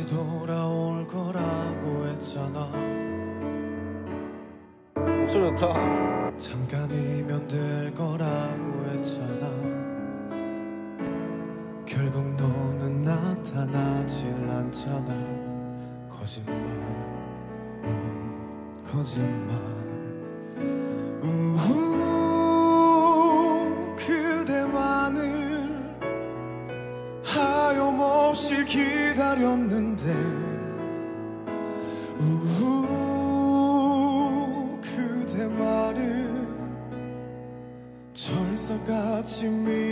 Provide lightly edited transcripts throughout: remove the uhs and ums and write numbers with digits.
돌아올 거라고 했잖아. 목소리 좋다. 잠깐이면 될 거라고 했잖아. 결국 너는 나타나질 않잖아. 거짓말, 거짓말. 그대만을 하염없이 기다렸는데 그대 말을 철석같이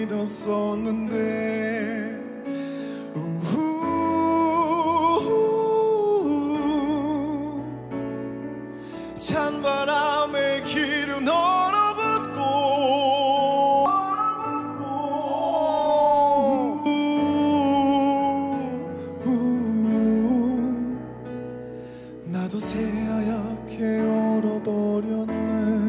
믿었었는데 찬바람에 길은 얼어붙고 나도 새하얗게 얼어버렸네.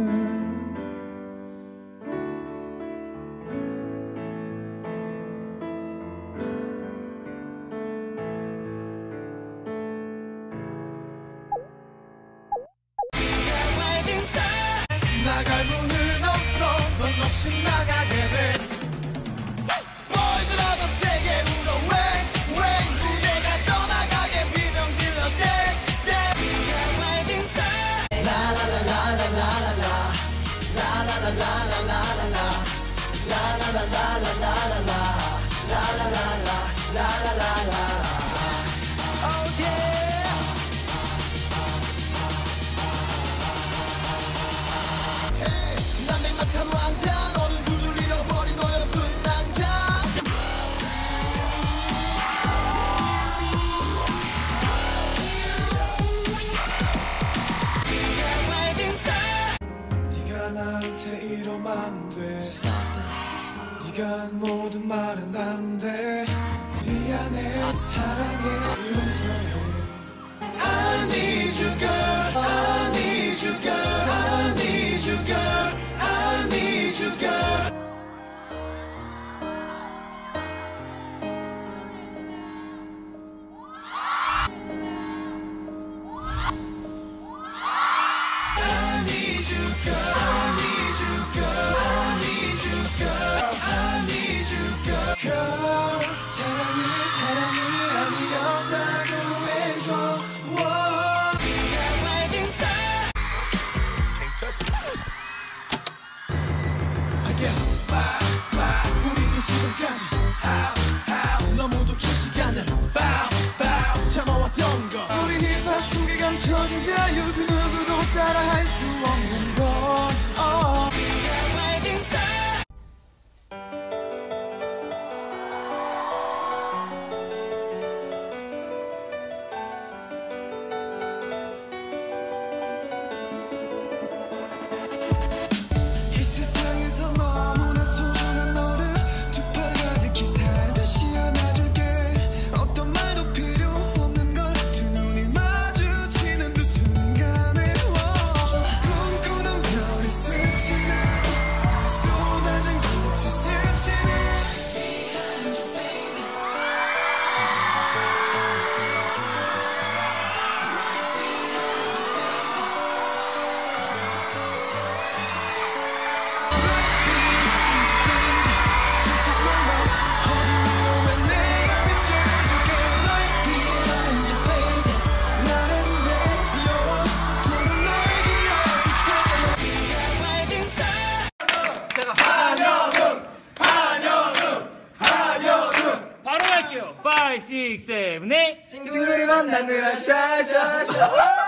나갈 문은 없어. 넌 없이 나가게 돼. 보이더라도 세게 울어. 왜 그대가 떠나가게 비명 질러. 난 맥락한 왕자. 너는 두들려 버린 어여쁜 낭자. 네가 나한테 이러면 안 돼. 네가 한 모든 말은 안 돼. 미안해 사랑해 용서해. I need you girl. I need you girl. I need you girl. I need you girl. I need you girl. I need you girl. I need you girl. I need you girl. Girl, 사랑이 아니었다고 해줘. 우리도 지금까지 너무도 긴 시간을 참아왔던 것. 우리 힙합 속에 감춰진 자유. 그 누구도 따라할 수 없는 것. 이 세상에서 너무나 소중한 너를 두 팔 가득히 살듯이 안아줄게. 어떤 말도 필요 없는 걸 두 눈이 마주치는 그 순간에 꿈꾸는 별이 스치는 쏟아진 빛이 스치는 Behind you baby. Right behind you 바로 갈게요. 5, 6, 7, 8. 친구를 만나느라 샤샤샤.